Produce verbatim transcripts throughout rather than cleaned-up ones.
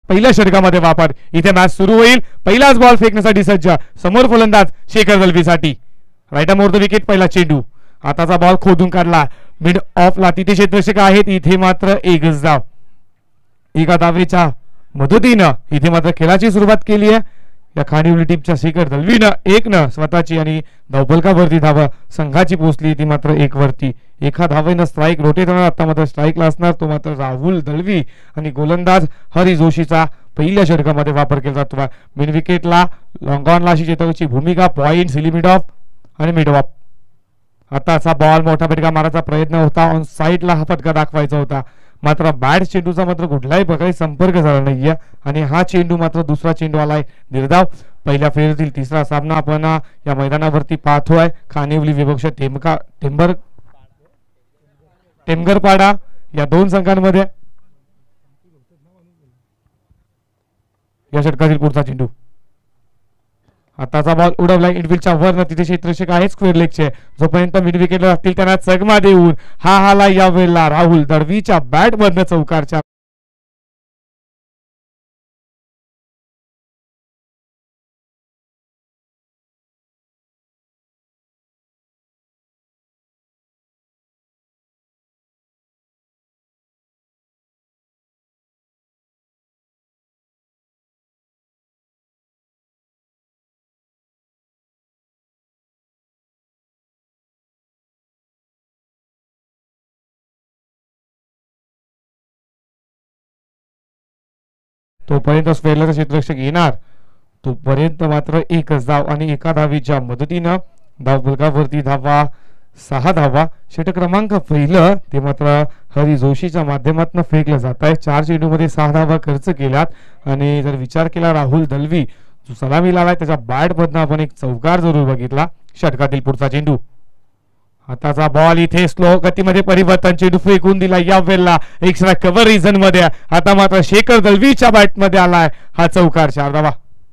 पहिल्या षटकामध्ये वापर. इथे मॅच सुरू होईल. पहिलाच बॉल फेकण्यासाठी सज्ज. समोर फलंदाज शेखर दलवीसाठी. Right more the wicket. पहिला चेंडू. आताचा बॉल खोदून काढला मिड ऑफला. तिथे क्षेत्ररक्षक आहेत. इथे मात्र एकच धाव. एका धावेच्या मदतीनं इथे मात्र खेळाची सुरुवात केली आहे या खानिवली टीमच्या शेखर दलवीनं. एक न स्वतःची आणि धावफलकावरती धाव संघाची पोहोचली ती मात्र एक वरती. एका धावेनं स्ट्राईक रोटेट होणार. आता मात्र स्ट्राईकला असणार तो मात्र राहुल दलवी आणि गोलंदाज हरी जोशीचा पहिल्या षटकामध्ये वापर केला जातो. मिड विकेटला लॉंग ऑनला अशी चेतवची भूमिका. पॉइंट मिड ऑफ आणि मिड ऑफ. आताचा बॉल मोठा फटका मारायचा प्रयत्न होता. ऑन साईडला हा फटका दाखवायचा होता मात्र बॅट चेंडूचा मात्र कुठल्याही प्रकारे संपर्क झाला नाहीये आणि हा चेंडू मात्र दुसरा चेंडू आलाय निर्धाव. पहिल्या फेरीतील तिसरा सामना आपण या मैदानावरती पाहतोय. खानिवली विपक्ष टेमका टेंबर टेमगरपाडा या दोन संघांमध्ये. या षटकातील पुढचा चेंडू. आताचा बॉल उडवला इनफिल्डच्या वरनं. तिथे क्षेत्ररक्षक आहे स्क्वेअर लेगचे. जोपर्यंत मिड विकेटला लागतील त्यांना चकमा देऊन हा हाला यावेळेला राहुल दलवीच्या बॅट मधनं चौकारच्या. तोपर्यंत स्क्वेअरला क्षेत्ररक्षक येणार तोपर्यंत मात्र एकच धाव आणि एका धावीच्या मदतीनं धावफलकावरती धावा सहा धावा. षटक क्रमांक पहिलं ते मात्र हरी जोशीच्या माध्यमातून फेकलं जात आहे. चार चेंडूमध्ये सहा धावा खर्च केल्यात आणि जर विचार केला राहुल दलवी जो सलामी लावलाय त्याच्या बॅट मधनं आपण एक चौकार जरूर बघितला. षटकातील पुढचा चेंडू. आताचा बॉल इथे स्लो गतीमध्ये परिवर्तन. चेंडू फेकून दिला यावेळेला एक्स्ट्रा कव्हर रिझन मध्ये. आता मात्र शेखर दलवीच्या बॅट मध्ये आलाय हा चौकार. चार धावा.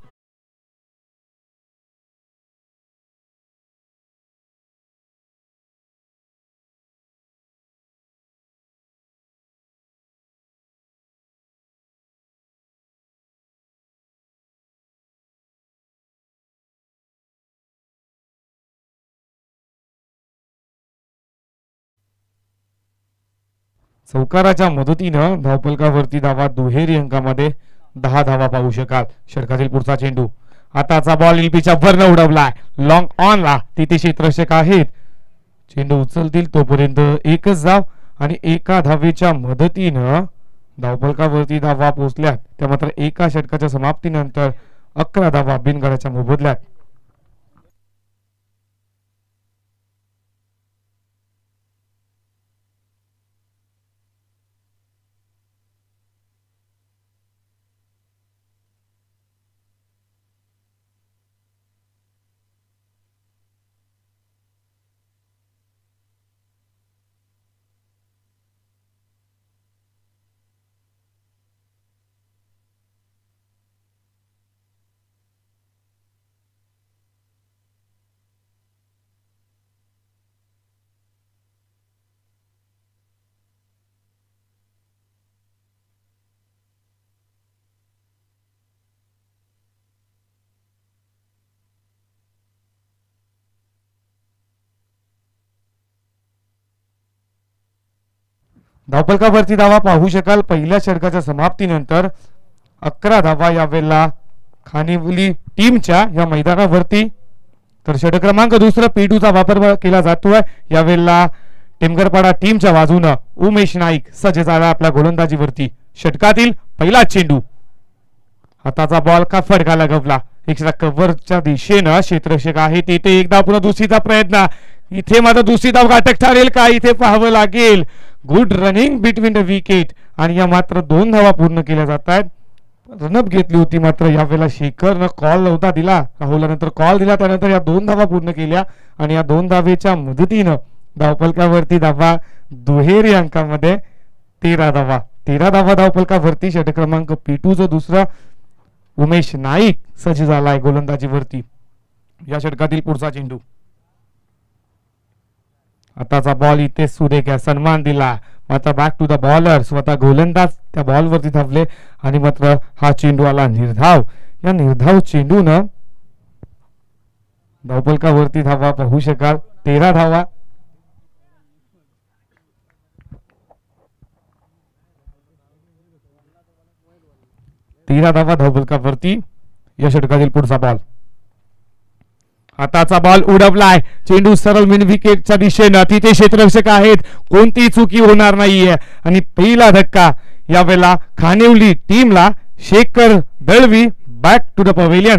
चौकाराच्या मदतीनं धावफलकावरती धावा दुहेरी अंकामध्ये दहा धावा पाहू शकाल. षटकातील पुढचा चेंडू. आताचा बॉल एलपीच्या वरनं उडवलाय लॉंग ऑनला. तिथे क्षेत्ररक्षक आहेत. चेंडू उचलतील तोपर्यंत एकच धाव आणि एका धावेच्या मदतीनं धावफलकावरती धावा पोहोचल्यात. त्या मात्र एका षटकाच्या समाप्तीनंतर अकरा धावा बिनगडाच्या मोबदल्यात. धावफलकावरती धावा पाहू शकाल. पहिल्या षटकाच्या समाप्तीनंतर अकरा धावा यावेळेला खानिवली टीमच्या या मैदानावरती. तर षटक क्रमांक दुसरा पेटूचा वापर केला जातोय यावेळेला. टेमगरपाडा टीमच्या बाजूनं उमेश नाईक सज्ज झाला आपल्या गोलंदाजीवरती. षटकातील पहिला चेंडू. हाताचा बॉल का फडका लगवला. एक्स्ट्रा कव्हरच्या दिशेनं क्षेत्ररक्षक आहे तिथे एकदा पुन्हा दुसरीचा प्रयत्न. इथे मात्र दुसरी धाव घातक ठरेल का इथे पाहावं लागेल. Good running between the wicket आणि या मात्र दोन धावा पूर्ण केल्या जात आहेत. रनअप घेतली होती मात्र यावेळेला शेखरनं कॉल नव्हता दिला. राहुलला नंतर कॉल दिला त्यानंतर या दोन धावा पूर्ण केल्या आणि या दोन धावेच्या मदतीनं धावफलकावरती धावा दुहेरी अंकामध्ये तेरा धावा. तेरा धावा धावफलकावरती. षटक क्रमांक पेटूचं दुसरा उमेश नाईक सज्ज झालाय गोलंदाजीवरती. या षटकातील पुढचा चेंडू. आताचा बॉल इथे सुरेख सन्मान दिला मात्र बॅक टू द बॉलर, स्वतः गोलंदाज त्या बॉलवरती धावले आणि मात्र हा चेंडू आला निर्धाव. या निर्धाव चेंडूनं धावफलकावरती धावा पाहू शकाल, तेरा धावा. तेरा धावा धावफलकावरती. या षटकातील पुढचा बॉल. आताचा बॉल उडवलाय, चेंडू सरळ मिन विकेटच्या दिशेनं, तिथे क्षेत्ररक्षक आहेत, कोणतीही चुकी होणार नाहीये आणि पहिला धक्का यावेळेला खानिवली टीमला. Shekhar Dalvi back to the pavilion.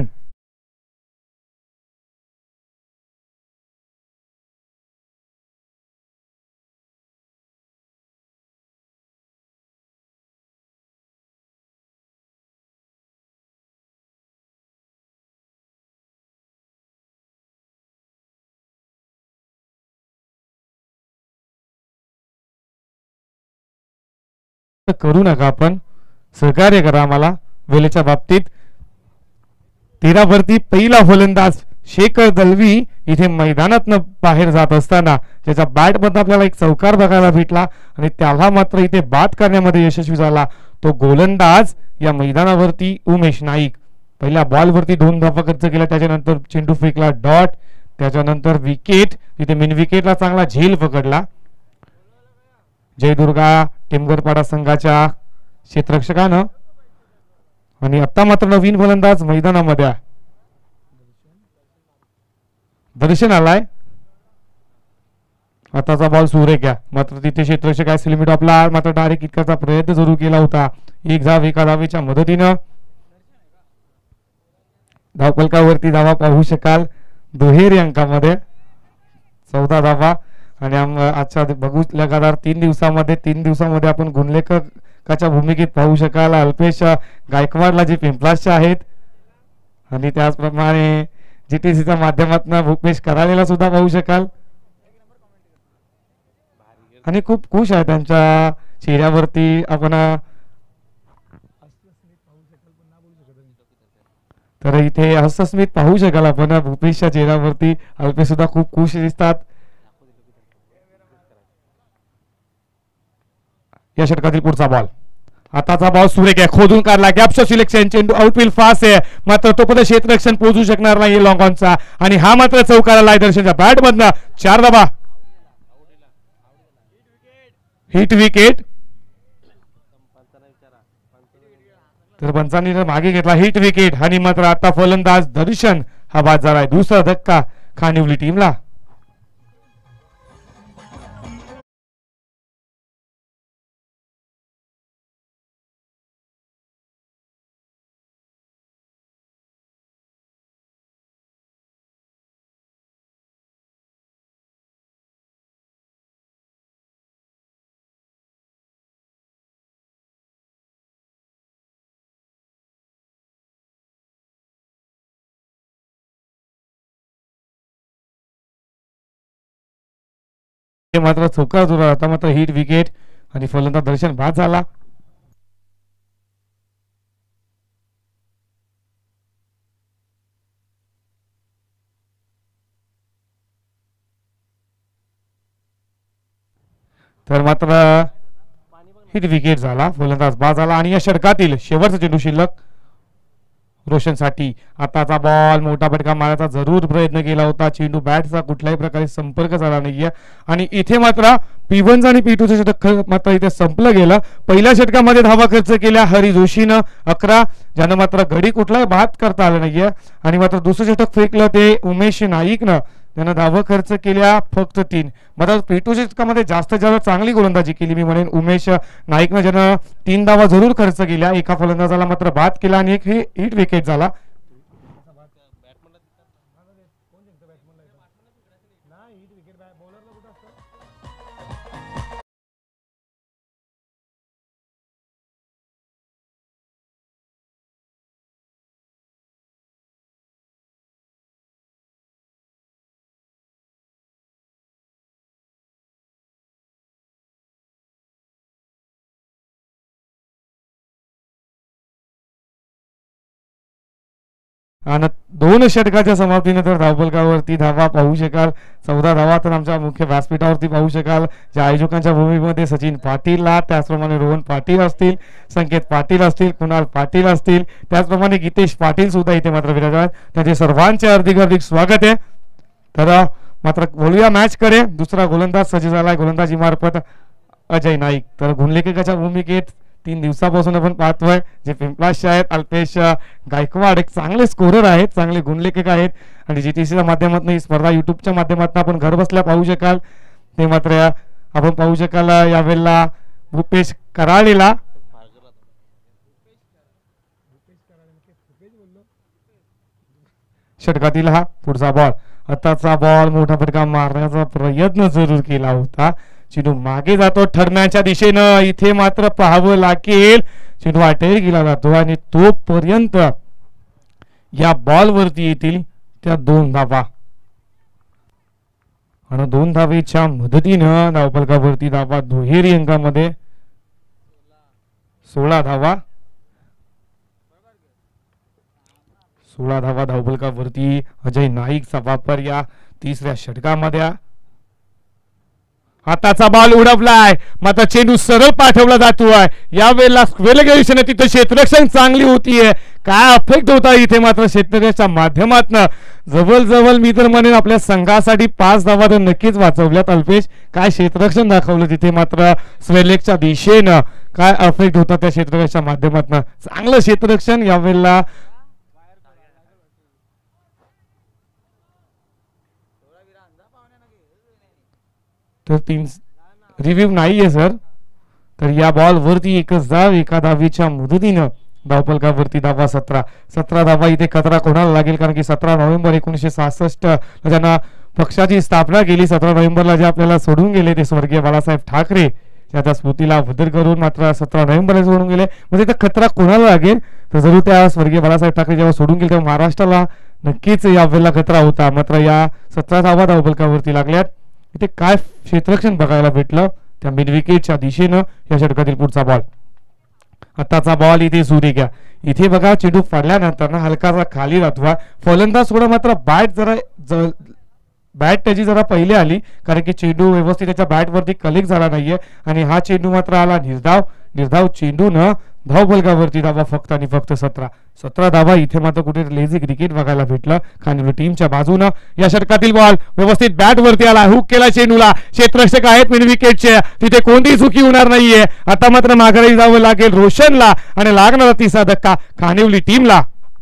करू नका, आपण सहकार्य करा आम्हाला वेळेच्या बाबतीत. तेरावरती पहिला फलंदाज शेखर दलवी इथे मैदानात बाहेर जात असताना त्याच्या बॅट मध्ये आपल्याला एक चौकार बघायला भेटला आणि त्याला मात्र इथे बाद करण्यामध्ये यशस्वी झाला तो गोलंदाज या मैदानावरती उमेश नाईक. पहिल्या बॉलवरती दोन धावा खर्च केला, त्याच्यानंतर चेंडू फेकला डॉट, त्याच्यानंतर विकेट. तिथे मिन विकेटला चांगला झेल पकडला. जयदुर्गा टिमगरपाडा संघाच्या क्षेत्ररक्षकानं. आणि आता मात्र नवीन फलंदाज मैदानामध्ये दर्शन आलाय. आताचा बॉल सुरेख घ्या, मात्र तिथे क्षेत्ररक्षक आहे लिमिट आपला मात्र डायरेक्ट इतकाचा प्रयत्न जरूर केला होता. एक धाव एका धावेच्या मदतीनं. धावफलकावरती धावा पाहू शकाल दुहेरी अंकामध्ये चौदा धावा. आणि आजच्या बघू लगातार तीन दिवसामध्ये तीन दिवसामध्ये आपण गुणलेखकाच्या भूमिकेत पाहू शकाल अल्पेश गायकवाडला जे पिंपलासचे आहेत आणि त्याचप्रमाणे जीटीसीच्या माध्यमातून भूपेश करालेला सुद्धा पाहू शकाल. आणि खूप खुश आहे त्यांच्या चेहऱ्यावरती आपण. तर इथे हस्तस्मित पाहू शकाल आपण भूपेशच्या चेहऱ्यावरती. अल्पेश सुद्धा खूप खुश दिसतात. या षटकातील पुढचा बॉल. आताचा बॉल सुरेख आहे, खोदून काढला, गॅपचं सिलेक्शन, चेंडू आउटफील्ड फास्ट आहे, मात्र तो पण क्षेत्ररक्षण पोहोचू शकणार नाही लॉंग ऑनचा. आणि हा मात्र चौकार आलाय दर्शनच्या बॅट मधनं. चार धावा. Hit wicket. तर पंचांनी मागे घेतला हिट विकेट आणि मात्र आता फलंदाज दर्शन हा बाद झालाय. दुसरा धक्का खानिवली टीमला. मात्र चौकार जोरा आता मात्र हिट विकेट आणि फलंदाज दर्शन बाद झाला. तर मात्र हिट विकेट झाला, फलंदाज बाद झाला. आणि या षटकातील शेवटचा चेंडू शिल्लक रोशनसाठी. आताचा बॉल मोठा फटका मारायचा जरूर प्रयत्न केला होता, चेंडू बॅटचा कुठल्याही प्रकारे संपर्क झाला नाहीये. आणि इथे मात्र पी वन आणि पी टू चं षटक मात्र इथे संपलं गेलं. पहिल्या षटकामध्ये धावा खर्च केल्या हरी जोशीनं अकरा, ज्यानं मात्र घडी कुठलाही बाद करता आलं नाहीये. आणि मात्र दुसरं षटक फेकलं ते उमेश नाईकनं, त्यानं धावा खर्च केल्या फक्त तीन. मात्र पेटू षटकामध्ये जास्त जास्त चांगली गोलंदाजी केली मी म्हणेन उमेश नाईकनं, ज्यानं तीन धावा जरूर खर्च केल्या. एका फलंदाजाला मात्र बाद केला आणि एक हिट विकेट झाला. आणि दोन षटकाच्या समाप्तीनंतर धावफलकावरती धावा पाहू शकाल. चौदा धावा तर आमच्या मुख्य व्यासपीठावरती पाहू शकाल. ज्या आयोजकांच्या भूमीमध्ये सचिन पाटीलला, त्याचप्रमाणे रोहन पाटील असतील, संकेत पाटील असतील, कुणाल पाटील असतील, त्याचप्रमाणे गीतेश पाटील सुद्धा इथे मात्र विराजमान. त्यांचे सर्वांचे हार्दिक हार्दिक स्वागत आहे. तर मात्र बोलूया मॅच कडे. दुसरा गोलंदाज सज्ज झालाय गोलंदाजी मार्फत अजय नाईक. तर गुणलेखकाच्या भूमिकेत तीन दिवसापासून आपण पाहतोय जे पिंपळाशचे आहेत अल्पेश गायकवाड, एक चांगले स्कोरर आहेत, चांगले गुणलेखक आहेत. आणि जीटीसीच्या माध्यमातून ही स्पर्धा युट्यूबच्या माध्यमातून आपण घर बसल्या पाहू शकाल. ते मात्र आपण पाहू शकाल यावेळेला भूपेश कराळेला षटकातील हा पुढचा बॉल. आताचा बॉल मोठा फटका मारण्याचा प्रयत्न जरूर केला होता. चेंडू मागे जातो ठरण्याच्या दिशेनं. इथे मात्र पाहावं लागेल चेंडू अटॅक केला जातो आणि तोपर्यंत या बॉल वरती येतील त्या दोन धावा आणि दोन धावेच्या मदतीनं धावफलकावरती धावा दुहेरी अंकामध्ये सोळा धावा सोळा धावा धावफलकावरती अजय नाईकचा वापर या तिसऱ्या षटकामध्ये. हाताचा बॉल उडवलाय मात्र चेंडू सरळ पाठवला जातोय. यावेळेला स्क्वेअर तिथे क्षेत्ररक्षण चांगली होतीये. काय अफेक्ट होता इथे मात्र क्षेत्ररक्षणाच्या माध्यमातून जवळ मी तर म्हणेन आपल्या संघासाठी पाच धावा तर नक्कीच वाचवल्यात. अल्पेश काय क्षेत्ररक्षण दाखवलं तिथे मात्र स्वेलेकच्या दिशेनं. काय अफेक्ट होता त्या क्षेत्ररक्षणाच्या माध्यमातून. चांगलं क्षेत्ररक्षण यावेळेला. तर तीन रिव्ह्यू नाहीये सर. तर या बॉल वरती एकच धाव एका धावीच्या मुदतीनं धावफलकावरती धावा सतरा सतरा धावा. इथे खतरा कोणाला लागेल कारण की सतरा नोव्हेंबर एकोणीसशे सहासष्ट ज्यांना पक्षाची स्थापना केली, सतरा नोव्हेंबरला जे आपल्याला सोडून गेले ते स्वर्गीय बाळासाहेब ठाकरे त्याच्या स्मृतीला बदल करून मात्र सतरा नोव्हेंबरला सोडून गेले. म्हणजे खतरा कोणाला लागेल तर जरूर त्या स्वर्गीय बाळासाहेब ठाकरे जेव्हा सोडून गेले तेव्हा महाराष्ट्राला नक्कीच यावेळेला खतरा होता. मात्र या सतरा धावा धावफलकावरती लागल्यात. इथे काय क्षेत्ररक्षण बघायला भेटलं त्या मिड विकेटच्या दिशेनं. या षटकातील पुढचा बॉल. आताचा बॉल इथे सुरी घ्या. इथे बघा चेंडू पडल्यानंतर ना हलकासा खाली राहतो. फलंदाज थोडा मात्र बॅट जरा बॅट त्याची जरा पहिले आली कारण की चेंडू व्यवस्थित त्याच्या बॅट वरती कलेक्ट झाला नाहीये आणि हा चेंडू मात्र आला निर्धाव. निर्धाव चेंडू न धावफलकावरती धावा फक्त आणि फक्त सतरा सतरा धावा. इथे मात्र कुठे लेझी क्रिकेट बघायला भेटलं खानवली टीमच्या बाजूनं. या षटकातील बॉल व्यवस्थित बॅट वरती आला, हुक केला चेंडूला. क्षेत्ररक्षक आहेत मिड विकेटचे, तिथे कोणतीही चुकी होणार नाहीये. आता मात्र माघारी जावं लागेल रोशनला आणि लागणारा तिसरा धक्का खानिवली टीमला.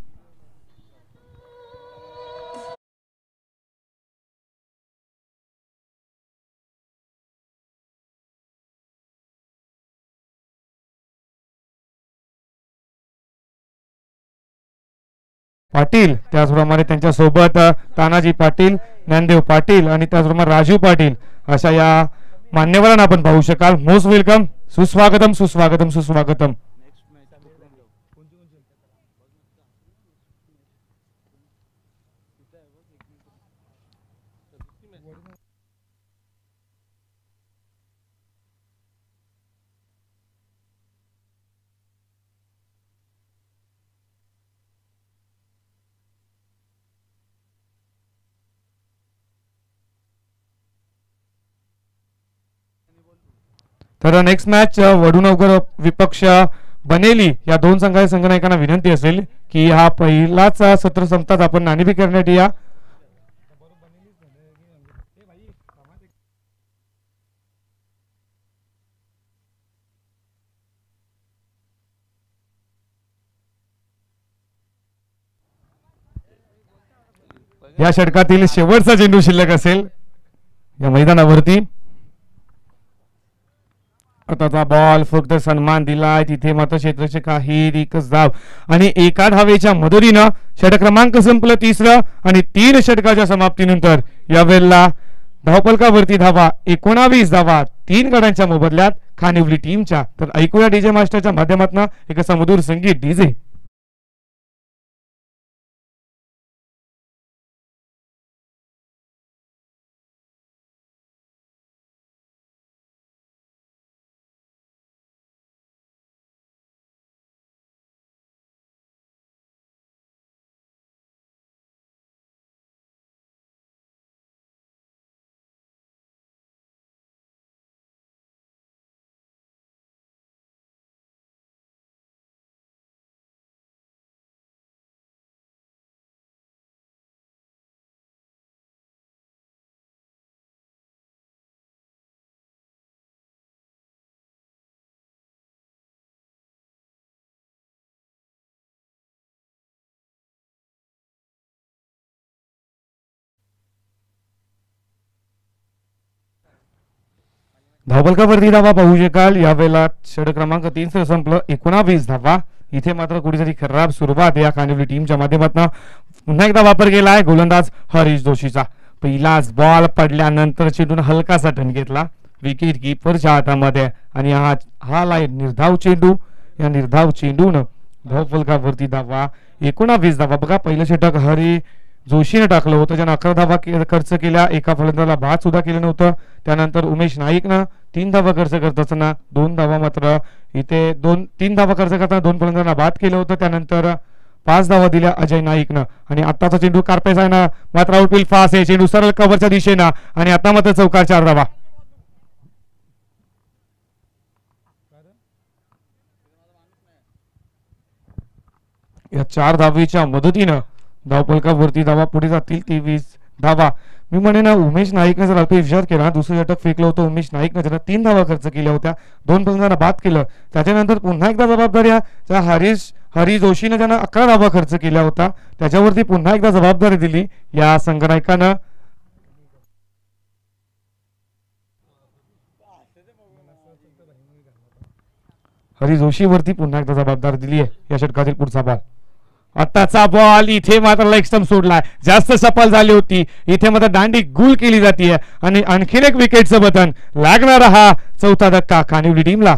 पाटील त्याचप्रमाणे त्यांच्या सोबत तानाजी पाटील, ज्ञानदेव पाटील आणि त्याचप्रमाणे राजू पाटील अशा या मान्यवरांना आपण पाहू शकाल. मोस्ट वेलकम, सुस्वागतम सुस्वागतम सुस्वागतम. तर नेक्स्ट मॅच वडूनगर विपक्ष बनेली या दोन संघाच्या संघनायकांना विनंती असेल की हा पहिलाच सत्र संपताच आपण नाणेफेक करण्यात या. या षटकातील शेवटचा चेंडू शिल्लक असेल या मैदानावरती. आताचा बॉल फक्त सन्मान दिलाय. तिथे मात्र क्षेत्ररक्षक आहे एकच धाव आणि एका धावेच्या मदतीनं षटक क्रमांक संपलं तिसरं आणि तीन षटकाच्या समाप्तीनंतर यावेळेला धावफलकावरती धावा एकोणावीस धावा तीन गड्यांच्या मोबदल्यात खानिवली टीमच्या. तर ऐकूया डीजे मास्टरच्या माध्यमातून एक समधुर संगीत डीजे. धावफलकावरती धावा पाहू शकाल. यावेळेला षटक क्रमांक तीनचं संपलं एकोणावीस धावा. इथे मात्र कुठेतरी खराब सुरुवात या खानिवली टीमच्या माध्यमातून. पुन्हा एकदा वापर केलाय गोलंदाज हरीश जोशीचा. पहिलाच बॉल पडल्यानंतर चेंडून हलकासा टर्न घेतला विकेट कीपरच्या हातामध्ये आणि हा हा लाईन निर्धाव चेंडू. या निर्धाव चेंडून धावफलकावरती धावा एकोणावीस धावा. बघा पहिलं षटक हरी जोशीने टाकलं होतं ज्यानं अकरा धावा खर्च केल्या. एका फलंदाजाला बाद सुद्धा केलं नव्हतं. त्यानंतर उमेश नाईकनं तीन धावा खर्च करत असताना दोन धावा मात्र इथे दोन तीन धावा खर्च करताना दोन फलंदाजांना बाद केलं होतं. त्यानंतर पाच धावा दिल्या अजय नाईकनं. आणि आताचा चेंडू कार्पेस आहे ना मात्र आउटफील्ड फास्ट आहे. चेंडू सरळ कव्हरच्या दिशेनं आणि आता मात्र चौकार चार धावा. या चार धावेच्या मदतीनं धावफलकावरती धावा पुढे जातील तेवीस धावा. मी म्हणे ना उमेश नाईकने जर अल्प विचार केला दुसरं षटक फेकलं होतं उमेश नाईकने ज्याला तीन धावा खर्च केल्या होत्या दोन फलंदाजांना बाद केलं. त्याच्यानंतर पुन्हा एकदा जबाबदारी त्या हरीश हरी जोशीने ज्यांना अकरा धावा खर्च केल्या होता त्याच्यावरती पुन्हा एकदा जबाबदारी दिली या संघनायकानं. हरी जोशीवरती पुन्हा एकदा जबाबदारी दिली आहे या षटकातील पुढचा बॉल. आताचा बॉल इथे मात्र लेग स्टंप सोडलाय. जास्त सफल झाली होती. इथे मात्र दांडी गुल केली जाते आणि आणखीन एक विकेटचं बटन लागणारा हा चौथा धक्का कानिवली टीमला.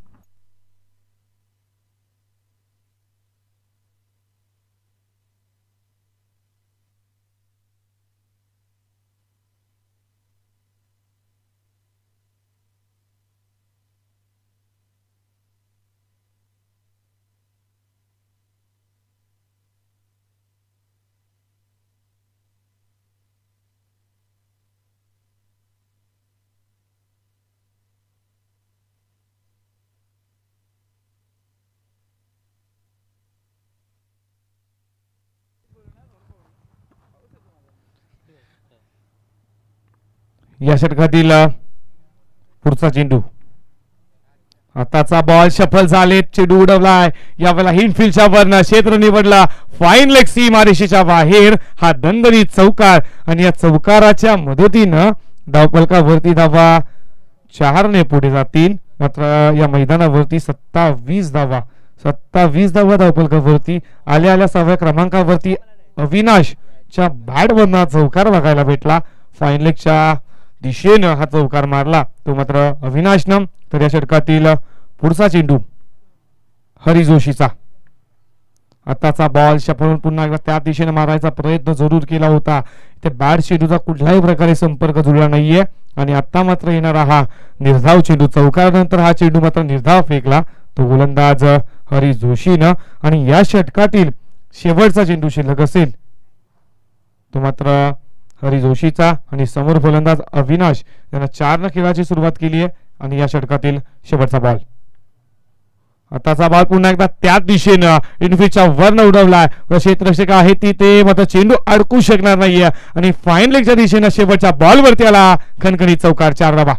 या षटकातील पुढचा चेंडू. आताचा बॉल सफल झाले. चेंडू उडवलाय यावेळेला हिंडफील्डच्या वरनं क्षेत्र निवडला. फाईन लेग सीम आरेषेच्या बाहेर हा दणदणीत चौकार आणि या चौकाराच्या मदतीनं धावफलकावरती धावा चारने पुढे जातील. मात्र या मैदानावरती सत्तावीस धावा सत्तावीस धावा धावफलकावरती आल्या आल्या सहाव्या क्रमांकावरती अविनाशच्या बॅटवरनं चौकार बघायला भेटला. फाईन लेगच्या दिशेनं हा चौकार मारला तो मात्र अविनाशनं. तर या षटकातील पुढचा चेंडू हरी जोशीचा. आताचा बॉल शपळून पुन्हा एकदा त्या दिशेने मारायचा प्रयत्न जरूर केला होता. ते बॅट चेंडूचा कुठल्याही प्रकारे संपर्क जुळला नाहीये आणि आता मात्र येणारा हा निर्धाव चेंडू. चौकारानंतर हा चेंडू मात्र निर्धाव फेकला तो गोलंदाज हरी जोशीनं. आणि या षटकातील शेवटचा चेंडू शिल्लक असेल तो मात्र हरी जोशीचा आणि समोर फलंदाज अविनाश यांना चार न खेळाची सुरुवात केली आहे. आणि या षटकातील शेवटचा बॉल. आताचा बॉल पुन्हा एकदा त्याच दिशेनं इनफिल्डच्या वरनं उडवलाय. क्षेत्ररक्षक आहे ती ते मात्र चेंडू अडकू शकणार नाहीये आणि फाईन लेगच्या दिशेनं शेवटच्या बॉलवरती आला खणखणीत चौकार चार धावा.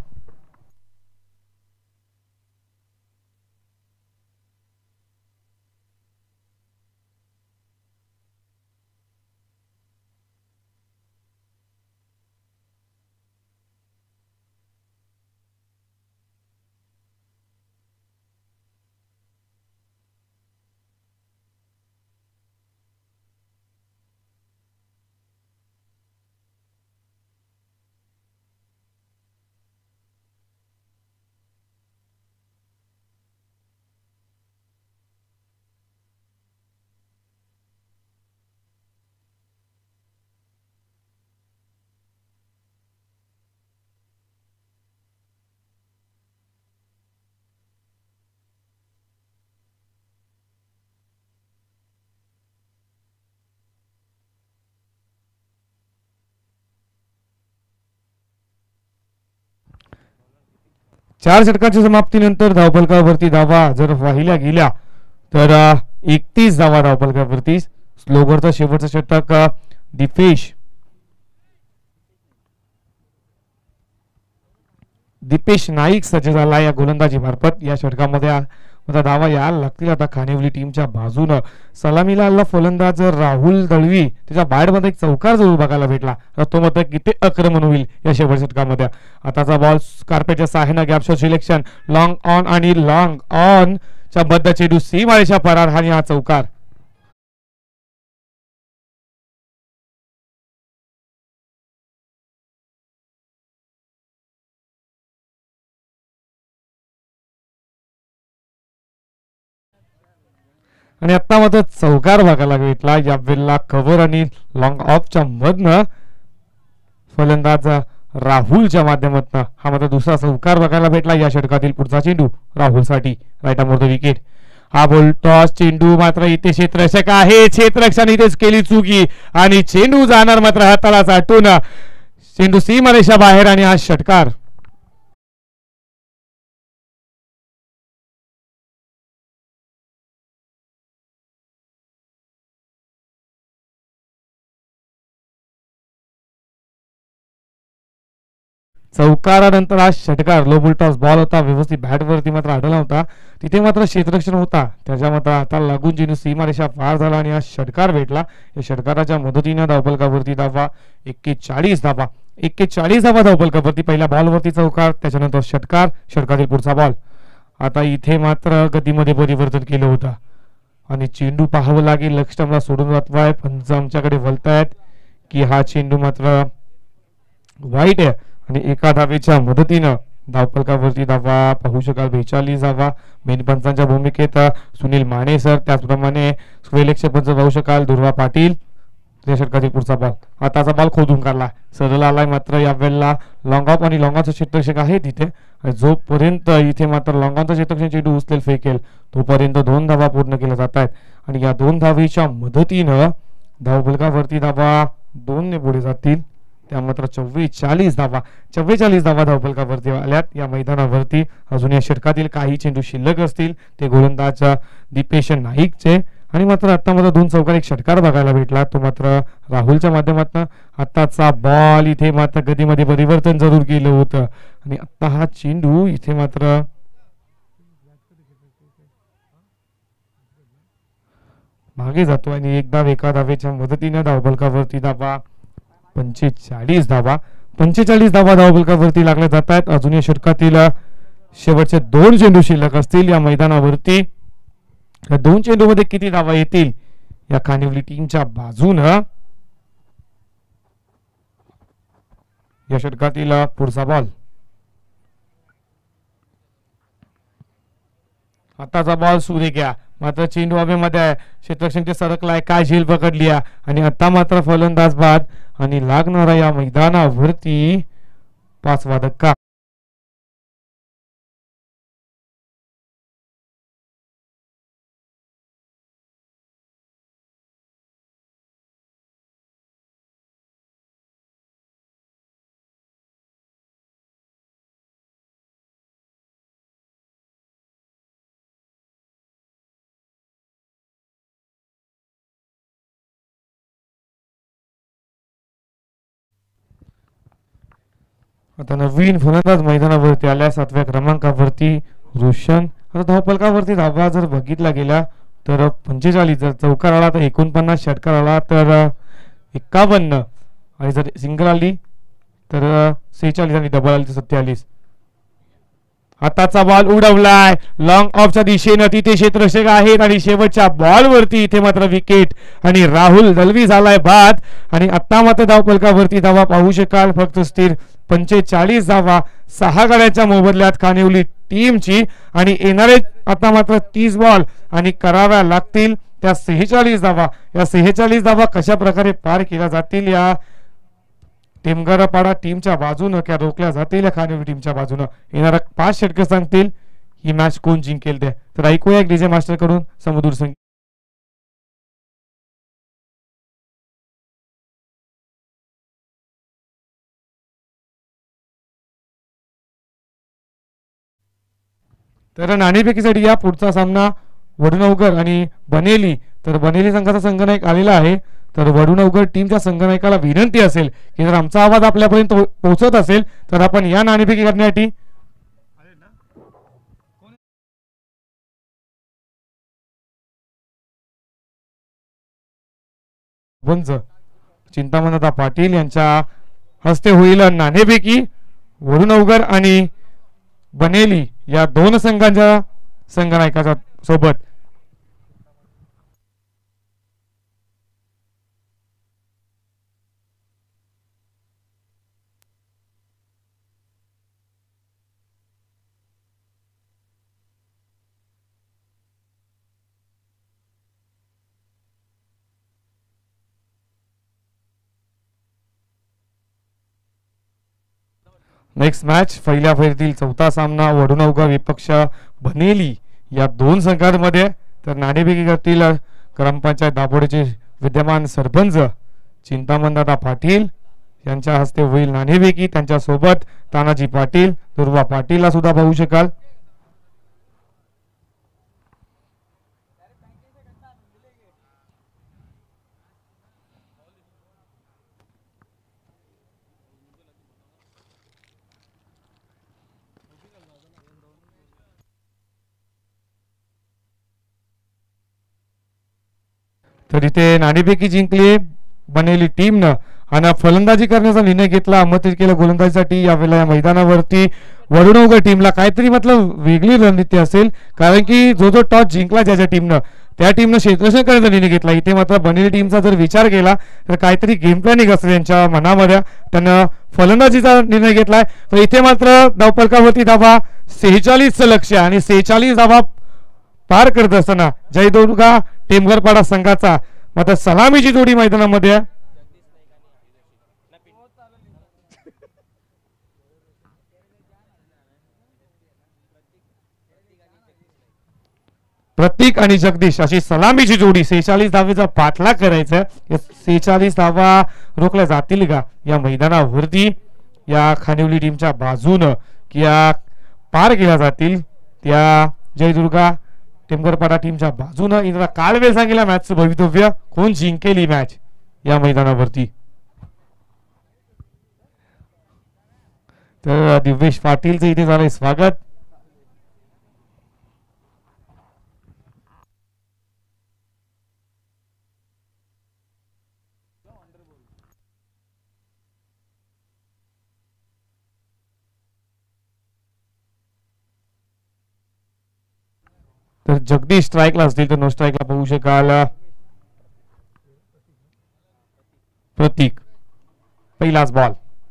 चार षटकांच्या समाप्तीनंतर धावफलकावरती धावा जर वाहिल्या गेल्या तर एकतीस धावा धावफलकावरती. स्लोगरचा शेवटचा षटक दीपेश दीपेश नाईक सज्ज झाला या गोलंदाजी मार्फत. या षटकामध्ये आता धावा यायला लागतील आता खानिवली टीमच्या बाजूनं. सलामीला आलेला फलंदाज राहुल दळवी त्याच्या बॅटमध्ये एक चौकार जरूर बघायला भेटला. तो मात्र किती आक्रमण होईल या शेवट षटकामध्ये. आताचा बॉल कार्पेटच्या सहाय्यानं gap shot selection long on आणि लॉंग ऑन च्या बद्ध चेंडू सीमारेषा परार आणि हा चौकार. आणि आता मात्र चौकार बघायला भेटला यावेळेला कव्हर आणि लॉंग ऑफच्या मधनं फलंदाज राहुलच्या माध्यमातून हा मात्र दुसरा चौकार बघायला भेटला या षटकातील. पुढचा चेंडू राहुलसाठी राईट मोर द विकेट. हा बोल टॉस चेंडू मात्र इथे क्षेत्ररक्षक आहे, क्षेत्ररक्षण इथेच केली चुकी आणि चेंडू जाणार मात्र हाताला चाटून चेंडू सीमारेषा बाहेर आणि हा षटकार. चौकारानंतर हा षटकार लो बॉल टॉस बॉल होता, व्यवस्थित बॅटवरती मात्र आढळला होता, तिथे मात्र क्षेत्ररक्षण होता, त्याच्या मात्र हाताला लागून चेंडू सीमारेषा पार झाला आणि हा षटकार भेटला. या षटकाराच्या मदतीने धावफलकावरती धावा एक्केचाळीस धावा एक्केचाळीस धावा धावफलकावरती. पहिल्या बॉलवरती चौकार, त्याच्यानंतर षटकार, षटकातील पुढचा बॉल. आता इथे मात्र गतीमध्ये परिवर्तन केलं होतं आणि चेंडू पाहावं लागेल. लक्ष्टमला सोडून जातवाय, पंच आमच्याकडे बोलतायत की हा चेंडू मात्र वाईट आहे आणि एका धावेच्या मदतीनं धावफलकावरती धावा पाहू शकाल बेचाळीस धावा. मेन पंचांच्या भूमिकेत सुनील माने सर, त्याचप्रमाणे स्वयंलक्ष्य पंच पाहू शकाल दुर्वा पाटील. त्या षटकातील पुढचा बॉल, आताचा बॉल खोदून काढला, सरळ आलाय मात्र यावेळेला लॉंग ऑफ आणि लॉंग ऑफचा क्षेत्ररक्षक आहे तिथे. जोपर्यंत इथे मात्र लॉंग ऑनचा क्षेत्ररक्षक चेंडू उचलेल फेकेल तोपर्यंत दोन धावा पूर्ण केल्या जात आहेत आणि या दोन धावेच्या मदतीनं धावफलकावरती धावा दोन ने पुढे जातील. त्या मात्र चव्वेचाळीस धावा चव्वेचाळीस धावा धावफलकावरती आल्यात या मैदानावरती. अजून या षटकातील काही चेंडू शिल्लक असतील ते गोलंदाज दीपेश नाईकचे आणि मात्र आता मात्र दोन चौकार एक षटकार बघायला भेटला, तो मात्र राहुलच्या माध्यमातून. आताचा बॉल इथे मात्र गतीमध्ये परिवर्तन जरूर केलं होतं आणि आता हा चेंडू इथे मात्र मागे जातो आणि एक धाव एका धावेच्या मदतीने धावफलकावरती धावा पंचेचाळीस धावा पंचेचाळीस धावा धावफलकावरती लागल्या जात आहेत. अजून या षटकातील शेवटचे दोन चेंडू शिल्लक असतील या मैदानावरती. या दोन चेंडू मध्ये किती धावा येतील या खानिवली टीमच्या बाजून. या षटकातील पुढचा बॉल, आताचा बॉल सुरे घ्या मात्र चेंडू हवेमध्ये आहे, क्षेत्ररक्षण सरकलाय, काय झेल पकडली आणि आता मात्र फलंदाज बाद आणि लागणारा या मैदानावरती पाचवा धक्का. आता नवीन फलंदाज मैदानावरती आल्या सातव्या क्रमांकावरती रोशन. आता धावफलकावरती धावा जर बघितला गेला तर पंचेचाळीस, जर चौकार आला तर एकोणपन्नास, षटकार आला तर एक्कावन्न आणि जर सिंगल आली तर सेहेचाळीस आणि डबल आली तर सत्तेचाळीस. हाताचा बॉल उडवलाय लॉंग ऑफच्या दिशेनं, तिथे क्षेत्ररक्षक आहेत आणि शेवटच्या बॉलवरती इथे मात्र विकेट आणि राहुल दलवी झालाय बाद आणि आता मात्र धावफलकावरती धावा पाहू शकाल फक्त स्थिर पंचेचाळीस धावा सहा गाड्यांच्या मोबदल्यात खानिवली टीमची आणि येणारे आता मात्र तीस बॉल आणि कराव्या लागतील त्या सेहेचाळीस धावा. या सेहेचाळीस धावा कशा प्रकारे पार केल्या जातील या टेमगरपाडा टीमच्या बाजूनं किंवा रोखल्या जातील या खानिवली टीमच्या बाजूनं. येणारा पाच षटके सांगतील ही मॅच कोण जिंकेल ते. तर ऐकूया एक डीजे मास्टर कडून समदूर संगीत. तर नाणेफेकीसाठी या पुढचा सामना वडुनवगर आणि बनेली, तर बनेली संघाचा संघनायक आलेला आहे. तर वडुनवगर टीमच्या संघनायकाला विनंती असेल की जर आमचा आवाज आपल्यापर्यंत पोहोचत असेल तर आपण या नाणेफेकी करण्यासाठी सरपंच चिंतामणदादा पाटील यांच्या हस्ते होईल नाणेफेकी. वरुणवगर आणि बनेली या दोन संघांच्या संघनायकाच्या सोबत नेक्स्ट मॅच पहिल्या फेरीतील चौथा सामना वडुनवगर विपक्ष बनेली या दोन संघांमध्ये. तर नाणेफेकी करतील ग्रामपंचायत दाभोळीचे विद्यमान सरपंच चिंतामणदादा पाटील यांच्या हस्ते होईल नाणेफेकी. त्यांच्या सोबत तानाजी पाटील, दुर्वा पाटीलला सुद्धा पाहू शकाल. तर इथे नाणेफेकी जिंकली बनेली टीमनं आणि फलंदाजी करण्याचा निर्णय घेतला. आमंत्रित केलं गोलंदाजीसाठी. यावेळेला या मैदानावरती वडुनवगर टीमला काहीतरी मतलब वेगळी रणनीती असेल, कारण की जो जो टॉस जिंकला ज्याच्या टीमनं त्या टीमनं क्षेत्ररक्षण करण्याचा निर्णय घेतला. इथे मात्र बनेली टीमचा जर विचार केला तर काहीतरी गेम प्लॅनिंग असेल त्यांच्या मनामध्ये. त्यानं फलंदाजीचा निर्णय घेतलाय. तर इथे मात्र धावफलकावरती धावा सेहेचाळीस लक्ष आणि सेहेचाळीस धावा पार करत असताना जयदुर्गा टेमघरपाडा संघाचा मात्र सलामीची जोडी मैदानामध्ये. प्रतीक आणि जगदीश अशी सलामीची जोडी. सेहेचाळीस धावेचा पाठलाग करायचा. सेहेचाळीस धावा रोखल्या जातील का या मैदानावरती या खानिवली टीमच्या बाजूनं, की या पार केल्या जातील त्या जयदुर्गा टेमघरपाडा टीमच्या बाजूनं. इंद्रा काल वेळ सांगितला मॅचचं भवितव्य, कोण जिंकेल ही मॅच या मैदानावरती. तर दिवेश पाटीलचं इथे झालंय स्वागत. तर जगदीश स्ट्राईकला असतील तर नो स्ट्राईकला पाहू शकाल प्रतीक. पहिलाच बॉल,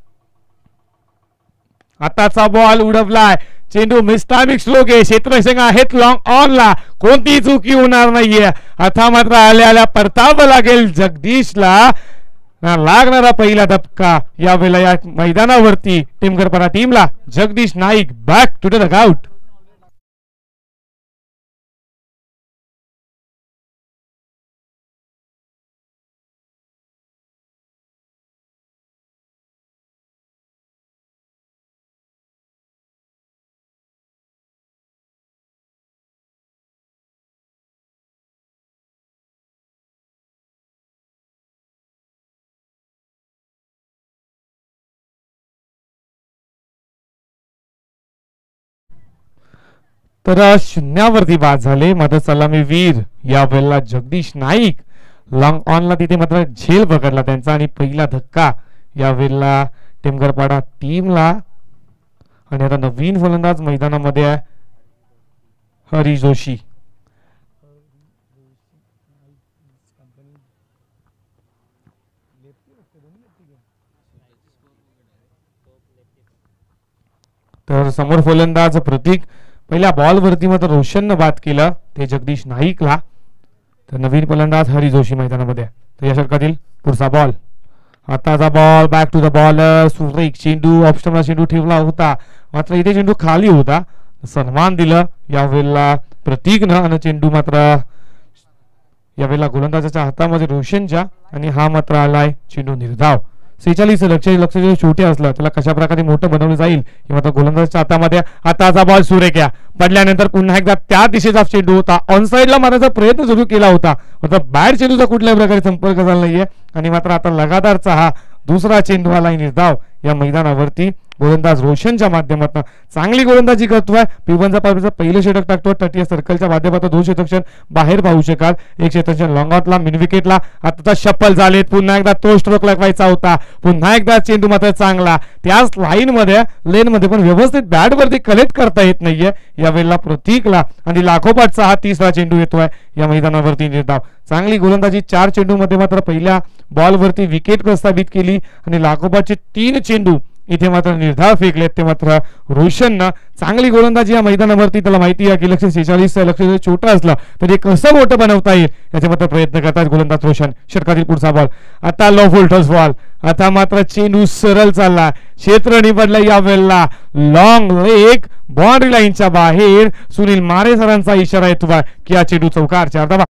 आताचा बॉल उडवलाय. चेंडू मिस्टामिक स्लोक आहे. क्षेत्ररक्षक आहेत लॉंग ऑनला, कोणतीही चुकी होणार नाहीये. आता मात्र आल्या आल्या परतावं लागेल जगदीशला. लागणारा पहिला धक्का यावेळेला या मैदानावरती टेमघरपाडा टीमला. Jagdish Naik back to the dugout. तर शून्यावरती बाद झाले. मात्र सलामी वीर यावेळेला जगदीश नाईक लॉंग ऑनला तिथे मात्र झेल पकडला त्यांचा आणि पहिला धक्का यावेळेला टेमघरपाडा टीमला. आणि आता नवीन फलंदाज मैदानामध्ये आहे हरी जोशी. तर समोर फलंदाज प्रतीक. पहिल्या बॉल वरती मात्र रोशननं बाद केलं ते जगदीश नाईकला. तर नवीन फलंदाज हरी जोशी मैदानामध्ये. तर या षटकातील पुढचा बॉल, आताचा ball back to the bowler. सुरेख चेंडू ऑप्शनला चेंडू ठेवला होता, मात्र इथे चेंडू खाली होता. सन्मान दिलं यावेळेला प्रतीकनं आणि चेंडू मात्र यावेळेला गोलंदाजाच्या हातामध्ये रोशनच्या आणि हा मात्र आलाय चेंडू निर्धाव. सेहेचाळीस लक्ष लक्ष जे छोटे असलं त्याला कशा प्रकारे मोठं बनवलं जाईल हे मात्र गोलंदाजाच्या हातामध्ये. आताचा बॉल सुरेख्या पडल्यानंतर पुन्हा एकदा त्या दिशेचा चेंडू होता. ऑनसाइडला मारण्याचा प्रयत्न जरूर केला होता, मात्र बॅट चेंडूचा कुठल्याही प्रकारे संपर्क झाला नाहीये आणि मात्र आता लगातारचा हा दुसरा चेंडू आला निर्धाव या मैदानावरती गोलंदाज रोशनच्या माध्यमातून चांगली गोलंदाजी करतोय. पिवनचा पाहिजे पहिलं षटक टाकतोय तटीय सर्कलच्या माध्यमातून दोन षटक बाहेर पाहू शकाल. एक षटक लॉंग आउटला मिन विकेटला आता शप्पल झालेत. पुन्हा एकदा तो स्ट्रोक लागवायचा होता. पुन्हा एकदा चेंडू मात्र चांगला त्याच लाईन मध्ये लेन मध्ये पण व्यवस्थित बॅट वरती कलेक्ट करता येत नाहीये यावेळेला प्रतीकला आणि लागोपाठचा हा तिसरा चेंडू येतोय या मैदानावरती निर्धाव. चांगली गोलंदाजी चार चेंडू मध्ये मात्र पहिल्या बॉल वरती विकेट प्रस्थापित केली आणि लागोपाठचे तीन चेंडू इथे मात्र निर्धाव फेकलेत. ते मात्र रोशननं चांगली गोलंदाजी या मैदानावरती त्याला माहिती आहे की लक्ष शेचाळीस लक्ष छोटं असलं तरी कसं मोठं बनवता येईल याचे मात्र प्रयत्न करतात गोलंदाज रोशन. षटकातील पुढचा बॉल आता लो फुलटॉस बॉल. आता मात्र चेंडू सरळ चालला क्षेत्र निवडलं यावेळेला लॉंग लेग बाउंड्री लाईनच्या बाहेर. सुनील मारे सरांचा इशारा येतो की या चेंडू चौकार चार धावा.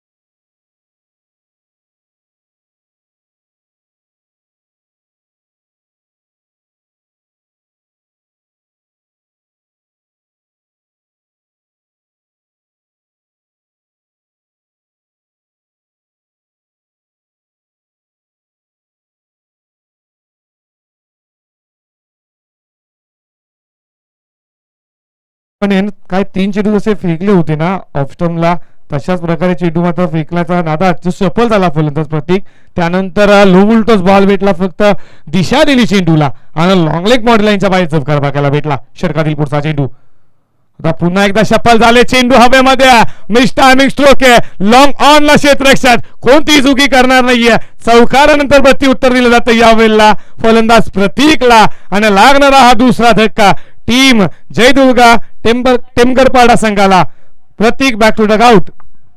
पण काय तीन चेंडू जसे फेकले होते ना ऑफस्टमला तशाच प्रकारे चेंडू मात्र फेकल्याचा नादा सफल झाला फलंदाज प्रतीक. त्यानंतर लो उलटोच बॉल भेटला फक्त दिशा दिली चेंडूला आणि लॉंग लेग बॉडी लाईनच्या बाहेर चौकार बघायला भेटला. षटकातील पुढचा चेंडू आता पुन्हा एकदा शफल झाले. चेंडू हवेमध्ये मिस टायमिंग स्ट्रोक आहे लॉंग ऑन ला क्षेत्ररक्षक कोणती चुकी करणार नाहीये. चौकारानंतर प्रति उत्तर दिलं जातं यावेळेला फलंदाज प्रतीकला आणि लागणारा हा दुसरा धक्का टीम जयदुर्गा टेंबर टेमगरपाडा संघाला. Pratik back to dugout.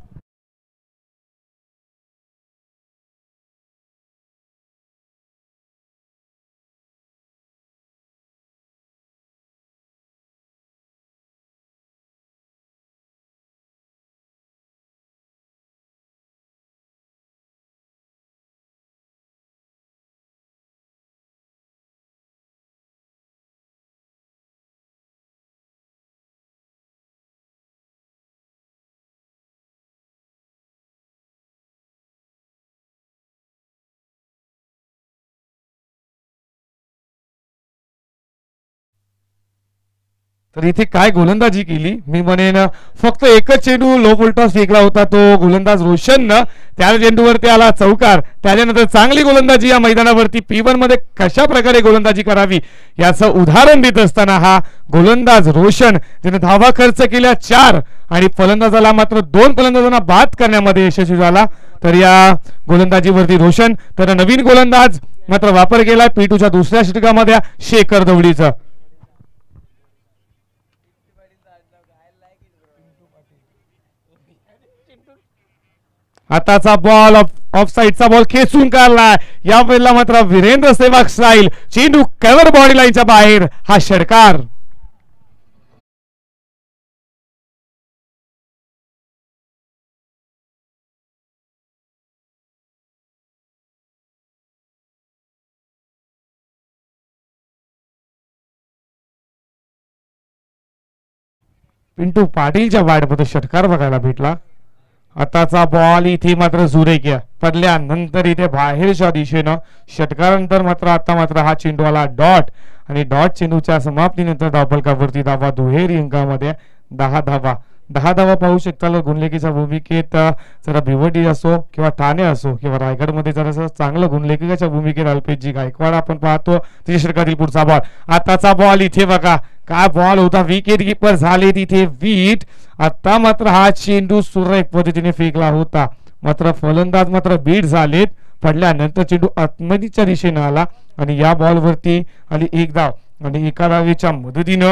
तर इथे काय गोलंदाजी केली मी म्हणेन. फक्त एकच चेंडू लो फुलटॉस फेकला होता तो गोलंदाज रोशननं. त्या चेंडूवरती आला चौकार. त्याच्यानंतर चांगली गोलंदाजी या मैदानावरती पी वन मध्ये कशा प्रकारे गोलंदाजी करावी याचं उदाहरण देत असताना हा गोलंदाज रोशन ज्याने धावा खर्च केल्या चार आणि फलंदाजाला मात्र दोन फलंदाजांना बाद करण्यामध्ये यशस्वी झाला. तर या गोलंदाजीवरती रोशन तर नवीन गोलंदाज मात्र वापर केला पी टूच्या दुसऱ्या षटकामध्ये शेखर दवडीचा. आताचा बॉल ऑफ साइडचा बॉल खेचून काढला यावेळेला मात्र वीरेंद्र सेवाग स्टाईल चेंडू कव्हर बॉडी लाईनच्या बाहेर हा षटकार. पिंटू पाटीलच्या वाटमध्ये षटकार बघायला भेटला. आताचा बॉल इथे मात्र सुरेख्या पडल्यानंतर इथे बाहेरच्या दिशेनं षटकारानंतर मात्र आता मात्र हा चेंडू आला डॉट आणि डॉट चेंडूच्या समाप्तीनंतर धावफलकावरती धावा दुहेरी अंकामध्ये दहा धावा. दहा धावा पाहू शकता गुणलेखीच्या भूमिकेत जरा भिवंडी असो किंवा ठाणे असो किंवा रायगडमध्ये जरा चांगलं गुणलेखिकाच्या भूमिकेत अल्पेशजी गायकवाड आपण पाहतो. तिथे षटकातील पुढचा बॉल आताचा बॉल इथे बघा काय बॉल होता. विकेट किपर झाले तिथे वीट. आता मात्र हा चेंडू सुरेख पद्धतीने फेकला होता मात्र फलंदाज मात्र बीट झालेत. पडल्यानंतर चेंडू आतमधीच्या दिशेने आला आणि या बॉल वरती आली एक धाव आणि एका धावेच्या मदतीनं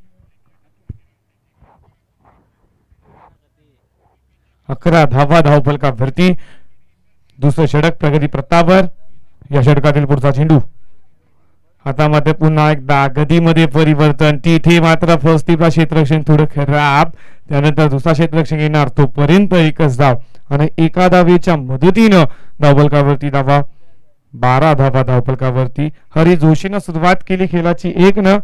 अकरा धावा धावफलकावरती. दुसरं षटक प्रगती प्रतापवर. या षटकातील पुढचा चेंडू आता मात्र पुन्हा एकदा गतीमध्ये परिवर्तन. तिथे मात्र फर्स्ट क्षेत्ररक्षण थोडं खराब. त्यानंतर दुसरा क्षेत्ररक्षण येणार तोपर्यंत एकच धाव आणि एका धावेच्या मदतीनं धावफलकावरती धावा बारा धावा धावफलकावरती. हरी जोशीनं सुरुवात केली खेळाची एक न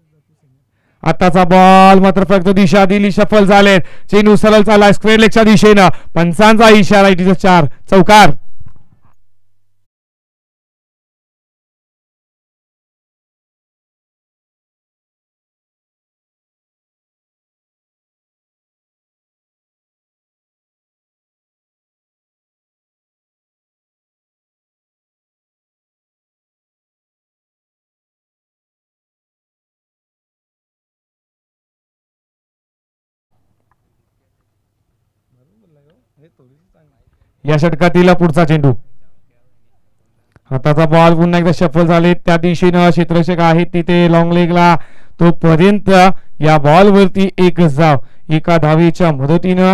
आताचा बॉल मात्र फक्त दिशा दिली, सफल झाले, चेंडू सरळ चाललाय स्क्वेअर लेगच्या दिशेनं, पंचांचा इशारा, इट इज अ चार, चौकार. या षटकातील पुढचा चेंडू, हाताचा बॉल पुन्हा एकदा शफल झाले, त्या दिशेनं क्षेत्ररक्षक आहेत तिथे लॉंग लेगला, तोपर्यंत या बॉल वरती एकच धाव, एका धावेच्या मदतीनं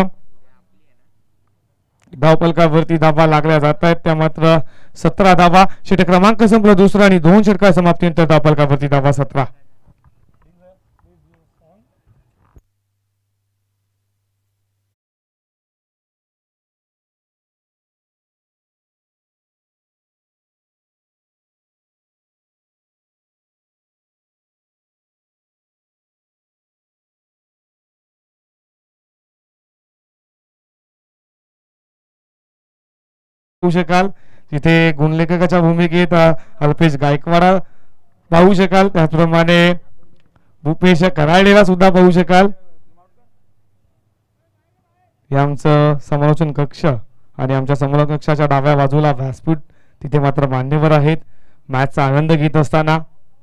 धावफलकावरती धावा लागल्या जात आहेत. त्या मात्र सतरा धावा, षटक क्रमांक संपला दुसरा आणि दोन षटका समाप्तीनंतर धावफलकावरती धावा सतरा. पाहू शकाल तिथे गुणलेखकाच्या भूमिकेत अल्पेश गायकवाड पाहू शकाल, त्याचप्रमाणे भूपेश कराळेला सुद्धा पाहू शकाल. हे आमचं समालोचन कक्ष आणि आमच्या समालोचन कक्षाच्या डाव्या बाजूला व्यासपीठ तिथे मात्र मान्यवर आहेत मॅचचा आनंद घेत असताना.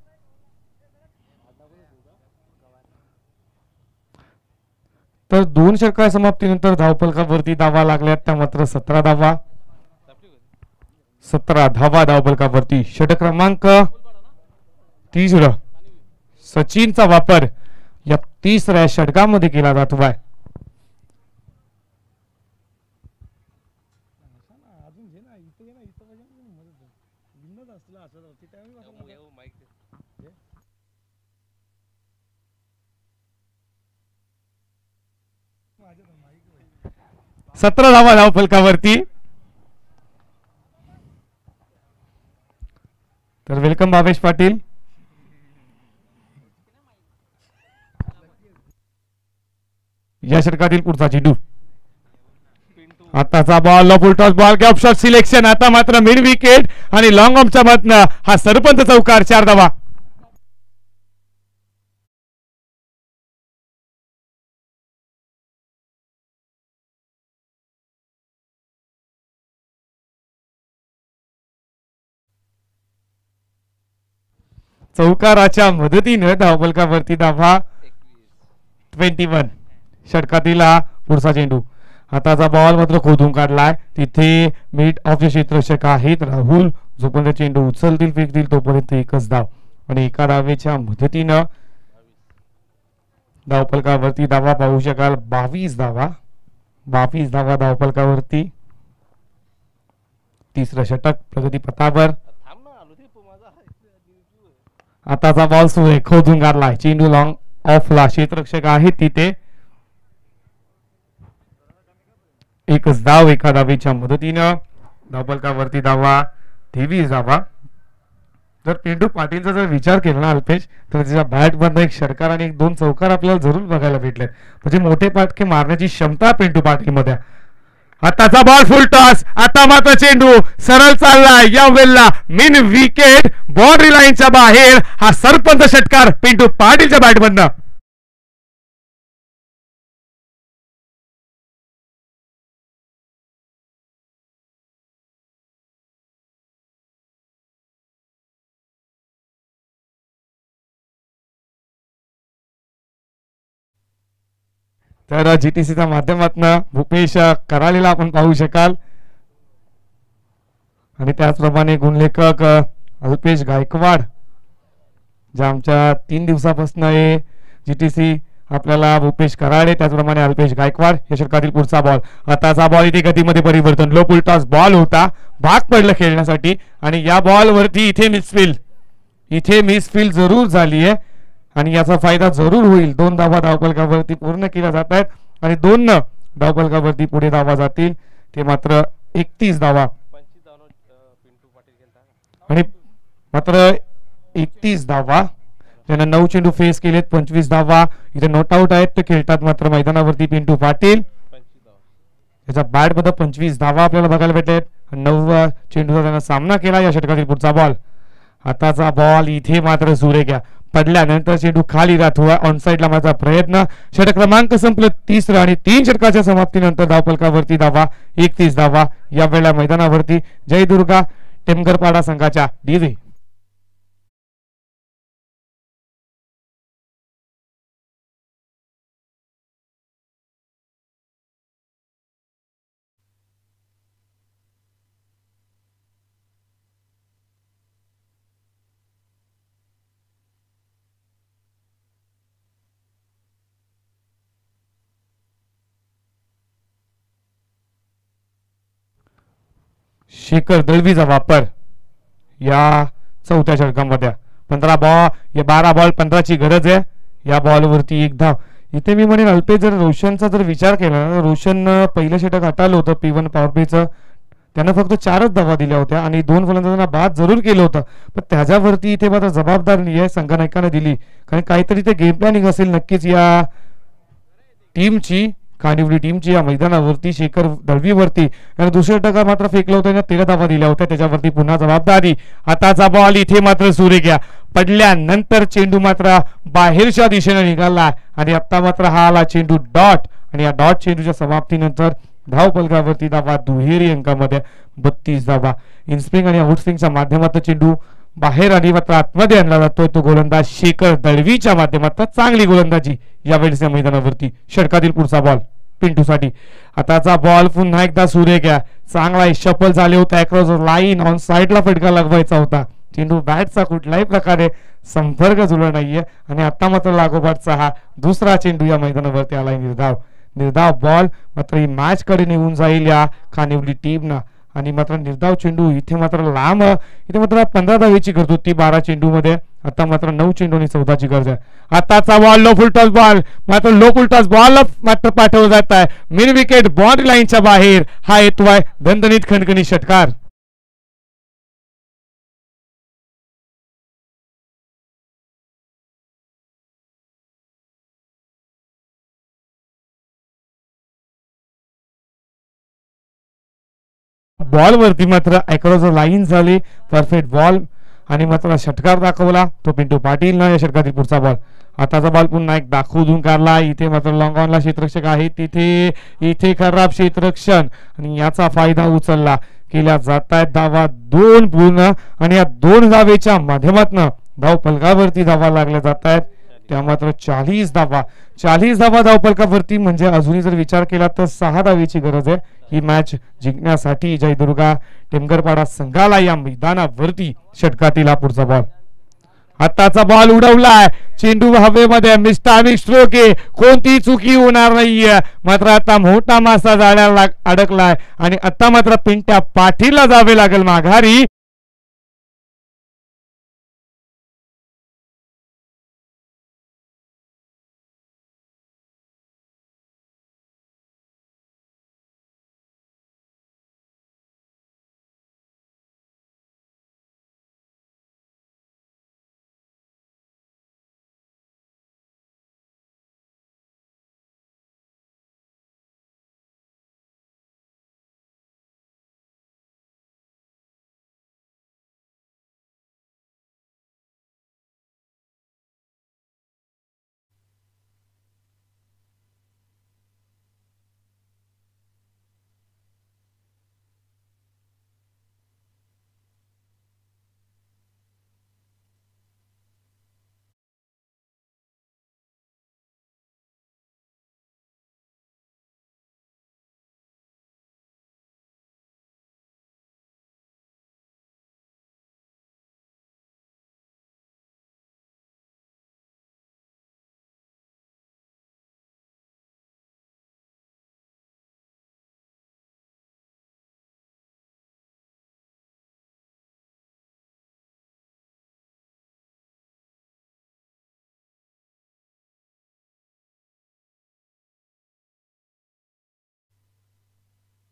तर दोन षटका समाप्तीनंतर धावफलकावरती धावा लागल्यात, त्या मात्र सतरा धावा, सतरा धावा धावफलकावरती. षटक क्रमांक तिसरा सचिनचा वापर या तिसऱ्या षटकामध्ये केला जातो आहे. सतरा धावा धावफलकावरती. तर वेलकम भावेश पाटील. या षटकातील पुढचा चेंडू, आताचा ball low full toss ball gap shot selection, आता मात्र मिड विकेट आणि लॉंग ऑफच्या मधनं हा सरपंच चौकार, चार धावा. चौकाराच्या मदतीने धावफलकावरती धावा ट्वेंटी वन. षटकातील हा पुढचा चेंडू, हाताचा बॉल मात्र खोदून काढलाय, तिथे मिड ऑफचे क्षेत्ररक्षक आहेत राहुल, जोपर्यंत चेंडू उचलतील फेकतील तोपर्यंत एकच धाव आणि एका धावेच्या मदतीनं धावफलकावरती धावा पाहू शकाल, बावीस धावा, बावीस धावा धावफलकावरती. तिसरं षटक प्रगतीपथावर. आताचा बॉल सुरे खोदून काढलाय, चेंडू लॉंग ऑफला, क्षेत्ररक्षक आहेत तिथे, एकच धाव, एका धावेच्या मदतीनं धावफलकावरती धावा तेवीस धावा. जर पिंटू पाटीलचा जर विचार केला ना अल्पेश, तर त्याच्या बॅट मधनं एक षटकार आणि एक दोन चौकार आपल्याला जरूर बघायला भेटले, म्हणजे मोठे पाटके मारण्याची क्षमता पिंटू पाटील मध्ये. आताचा बॉल फुल टॉस, आता मात्र चेंडू सरळ चाललाय, या वेळेला मिन विकेट, बाउंड्री लाईनच्या बाहेर, हा सरपंच षटकार पिंटू पाटीलच्या बॅटमधनं. तर जीटीसीच्या माध्यमातून भूपेश कराळेला आपण पाहू शकाल आणि त्याचप्रमाणे गुणलेखक अल्पेश गायकवाड, ज्या आमच्या तीन दिवसापासून हे जीटीसी आपल्याला भूपेश कराळे, त्याचप्रमाणे अल्पेश गायकवाड. या षटकातील पुढचा बॉल, आताचा बॉल इथे गतीमध्ये परिवर्तन, लो पुलटॉस बॉल होता, भाग पडलं खेळण्यासाठी आणि या बॉल वरती इथे मिसफील्ड, इथे मिसफील्ड जरूर झाली आहे आणि याचा फायदा जरूर होईल. दोन धावा धावफलकावरती पूर्ण केल्या जात आहेत आणि दोन धावफलकावरती पुढे धावा जातील, ते मात्र एकतीस धावा आणि मात्र एकतीस धावा त्यांना नऊ चेंडू फेस केलेत, पंचवीस धावा इथे नॉट आउट आहेत. ते खेळतात मात्र मैदानावरती पिंटू पाटील. त्याच्या बॅट मध्ये पंचवीस धावा आपल्याला बघायला भेटत. नऊ चेंडूचा त्यांना सामना केला. या षटकातील पुढचा बॉल, आताचा बॉल इथे मात्र सुरेख पडल्यानंतर चेंडू खाली राहतो. ऑन साइडला माझा प्रयत्न. षटक क्रमांक संपलं तिसरं आणि तीन षटकाच्या समाप्तीनंतर धावफलकावरती धावा एकतीस धावा या वेळेला मैदानावरती जयदुर्गा टेमगरपाडा संघाच्या डीजे. शेखर दळवीचा वापर या चौथ्या षटकामध्ये. पंधरा बॉल या बारा बॉल पंधराची गरज आहे. या बॉलवरती एक धाव. इथे मी म्हणेन अल्पेश जर रोशनचा जर विचार केला ना, रोशन पहिलं षटक हटवलं होतं पी वन पॉवर प्लेचं. त्यानं फक्त चारच धावा दिल्या होत्या आणि दोन फलंदाजांना बाद जरूर केलं होतं. पण त्याच्यावरती इथे मात्र जबाबदार नाही आहे संघनायकाने दिली. कारण काहीतरी ते गेम प्लॅनिंग असेल नक्कीच या टीमची, कानिवली टीमची या मैदानावरती. शेखर दळवीवरती आणि दुसऱ्या टका मात्र फेकलं होतं, तेरा धावा दिल्या होत्या. त्याच्यावरती पुन्हा जबाबदारी. आताचा बॉल इथे मात्र सुरेख पडल्यानंतर चेंडू मात्र बाहेरच्या दिशेने निघाला आणि आता मात्र हा आला चेंडू डॉट आणि या डॉट चेंडूच्या समाप्तीनंतर धाव फलकावरती धावा दुहेरी अंकामध्ये बत्तीस धावा. इनस्विंग आणि आउटस्विंगच्या माध्यमातून चेंडू बाहेर आणि मात्र आतमध्ये आणला जातोय. तो गोलंदाज शेखर दळवीच्या माध्यमातून चांगली गोलंदाजी यावेळेस या मैदानावरती. षटकातील पुढचा बॉल पिंटूसाठी. आताचा बॉल पुन्हा एकदा सुरेख चांगला शफल झाले होते. अक्रॉस लाईन ऑन साइडला फटका लगवायचा होता. चेंडू बॅटचा कुठल्याही प्रकारे संपर्क जुळला नाहीये आणि आता मात्र लागोपाठचा हा दुसरा चेंडू या मैदानावरती आलाय. निर्धाव निर्धाव बॉल मात्र ही मॅच कडे निघून जाईल या खानिवली टीमना आणि मात्र निर्धाव चेंडू इथे मात्र लांब. इथे मात्र पंधरा धावेची गरज होती बारा चेंडू मध्ये. आता मात्र नऊ चेंडू आणि चौदाची गरज आहे. आताचा बॉल लो फुलटॉस बॉल मात्र लो फुलटॉस बॉल मात्र पाठवला जात आहे मिड विकेट बाउंड्री लाईनच्या बाहेर. हा येतोय दणदणीत खणखणी षटकार. बॉल वरती मात्र अक्रॉस लाईन झाली. परफेक्ट बॉल आणि मात्र षटकार दाखवला तो पिंटू पाटील ना. या षटकातील पुढचा बॉल. आताचा बॉल पुन्हा एक दाखवून काढला. इथे मात्र लॉंग ऑनला क्षेत्ररक्षक आहे. तिथे इथे खराब क्षेत्ररक्षण आणि याचा फायदा उचलला. केल्या जात आहेत धावा दोन पूर्ण आणि या दोन धावेच्या माध्यमातून धाव फलकावरती धावा लागल्या जात आहेत. त्या मात्र चाळीस धावा चाळीस धावा धाव फलकावरती म्हणजे अजूनही जर विचार केला तर सहा धावेची गरज आहे ही मॅच जिंकण्यासाठी जयदुर्गा टेमगरपाडा संघाला या मैदानावरती. षटकातील हा पुढचा बॉल. आताचा बॉल उडवलाय. चेंडू हवेमध्ये मिस्टामिक स्ट्रोक आहे. कोणती चुकी होणार नाहीये. मात्र आता मोठा मासा जाळ्याला अडकलाय आणि आता मात्र पिंट्या पाटीलला जावे लागेल माघारी.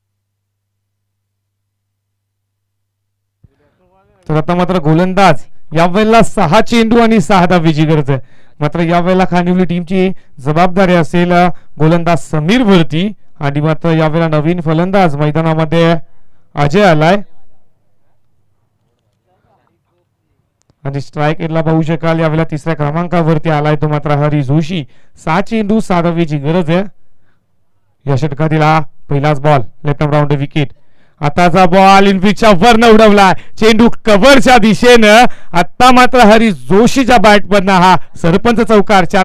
तर आता मात्र गोलंदाज यावेळेला सहा चेंडू आणि सहा धावेची गरज आहे. मात्र यावेळेला खानिवली टीमची जबाबदारी असेल गोलंदाज समीर वरती आणि मात्र यावेळेला नवीन फलंदाज मैदानामध्ये अजय आलाय आणि स्ट्राईक एटला पाहू शकाल यावेळेला तिसऱ्या क्रमांकावरती आलाय तो मात्र हरी जोशी. सहा चेंडू सहा धावेची गरज आहे. या षटकातील हा पहिलाच बॉल लेफ्ट राऊंड विकेट. आताचा बॉल इनफिटच्या वरनं उडवला चेंडू कव्हरच्या दिशेनं. आता मात्र हरी जोशीच्या बॅटमधनं हा सरपंच चौकार. चार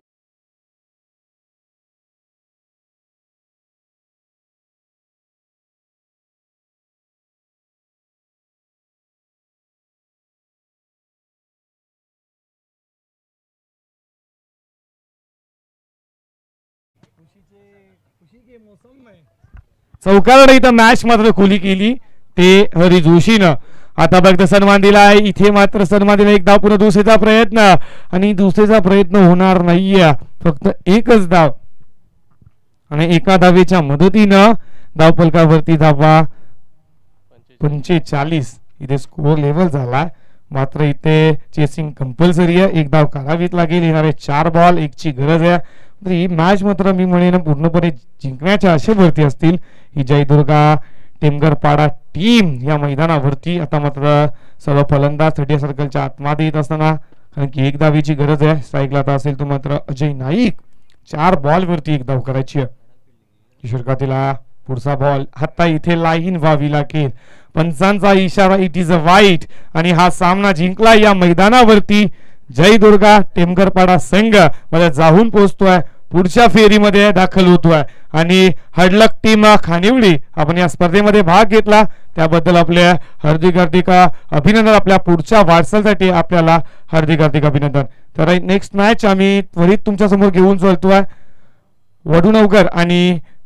चौकार इथं मॅच मात्र खुली केली ते हरी जोशीनं. आता बघता सन्मान दिलाय इथे मात्र सन्मान दिला. एक धाव पुन्हा दुसरीचा प्रयत्न आणि दुसरीचा प्रयत्न होणार नाहीये. फक्त एकच धाव आणि एका धावेच्या मदतीनं धावफलकावरती धावा पंचेचाळीस इथे स्कोर लेवल झाला. मात्र इथे चेसिंग कंपल्सरी आहे. एक धाव काढावीच लागेल. येणारे चार बॉल एकची गरज आहे. ही मॅच मात्र मी म्हणेन पूर्णपणे जिंकण्याच्या आशेवरती असतील ही जयदुर्गा टेमगरपाडा टीम या मैदानावरती. आता मात्र सर्व फलंदाज थर्टी सर्कलच्या आतमध्ये येत असताना कारण की एक धावेची गरज आहे. स्ट्राईकला आता असेल तो मात्र अजय नाईक. चार बॉल वरती एक धाव करायची आहे. षटकातील पुढचा बॉल आता इथे लाईन व्हावी लागेल. पंचांचा इशारा इट इज अ वाईट आणि हा सामना जिंकला या मैदानावरती जयदुर्गा टेमगरपाडा संघ मध्ये जाऊन पोहोचतोय. पुढच्या फेरीमध्ये दाखल होतोय आणि हडलक टीम खानिवली आपण या स्पर्धेमध्ये भाग घेतला त्याबद्दल आपल्या हार्दिक हार्दिक अभिनंदन. आपल्या पुढच्या वाटचालीसाठी आपल्याला हार्दिक हार्दिक अभिनंदन. तर नेक्स्ट मॅच आम्ही त्वरित तुमच्या समोर घेऊन चालतोय. वडुनवकर आणि